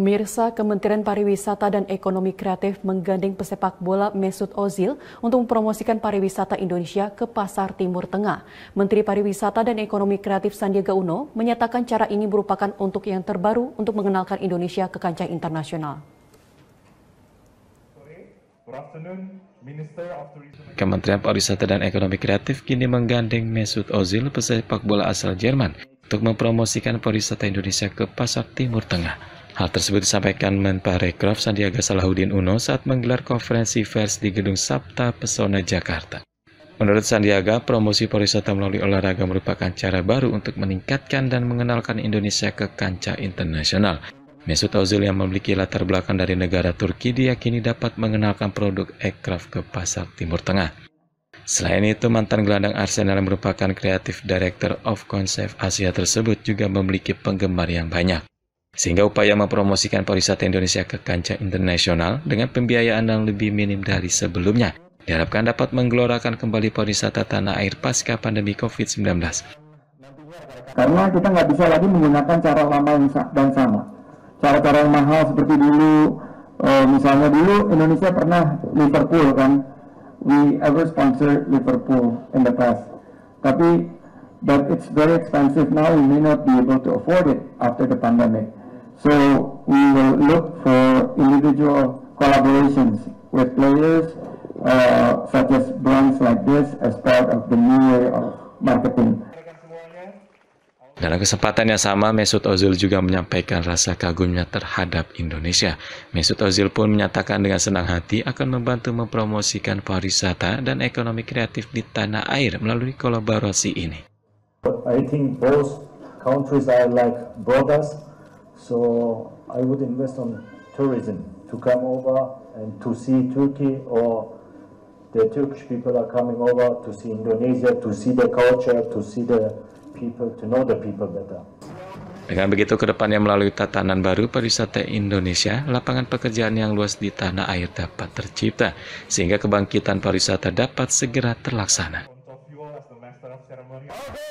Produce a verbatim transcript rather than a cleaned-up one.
Pemirsa, Kementerian Pariwisata dan Ekonomi Kreatif menggandeng pesepak bola Mesut Ozil untuk mempromosikan pariwisata Indonesia ke pasar Timur Tengah. Menteri Pariwisata dan Ekonomi Kreatif Sandiaga Uno menyatakan cara ini merupakan untuk yang terbaru untuk mengenalkan Indonesia ke kancah internasional. Kementerian Pariwisata dan Ekonomi Kreatif kini menggandeng Mesut Ozil, pesepak bola asal Jerman, untuk mempromosikan pariwisata Indonesia ke pasar Timur Tengah. Hal tersebut disampaikan Menparekraf Sandiaga Salahuddin Uno saat menggelar konferensi pers di Gedung Sabta Pesona Jakarta. Menurut Sandiaga, promosi pariwisata melalui olahraga merupakan cara baru untuk meningkatkan dan mengenalkan Indonesia ke kancah internasional. Mesut Ozil yang memiliki latar belakang dari negara Turki diyakini dapat mengenalkan produk aircraft ke pasar Timur Tengah. Selain itu, mantan gelandang Arsenal yang merupakan Creative Director of Concept Asia tersebut juga memiliki penggemar yang banyak. Sehingga upaya mempromosikan pariwisata Indonesia ke kancah internasional dengan pembiayaan yang lebih minim dari sebelumnya diharapkan dapat menggelorakan kembali pariwisata tanah air pasca pandemi covid sembilan belas. Karena kita nggak bisa lagi menggunakan cara lama dan sama. Cara-cara yang mahal seperti dulu, uh, misalnya dulu Indonesia pernah Liverpool kan, we ever sponsor Liverpool in the past. Tapi, but it's very expensive now, we may not be able to afford it after the pandemic. So we will look for individual collaborations with players uh, such as brands like this as part of the new way of marketing. Dalam kesempatan yang sama, Mesut Ozil juga menyampaikan rasa kagumnya terhadap Indonesia. Mesut Ozil pun menyatakan dengan senang hati akan membantu mempromosikan pariwisata dan ekonomi kreatif di tanah air melalui kolaborasi ini. I think both countries are like brothers. So I would invest on tourism to come over and to see Turkey, or the Turkish people are coming over to see Indonesia, to see the culture, to see the people, to know the people better. Dengan begitu, kedepannya melalui tatanan baru pariwisata Indonesia, lapangan pekerjaan yang luas di tanah air dapat tercipta, sehingga kebangkitan pariwisata dapat segera terlaksana.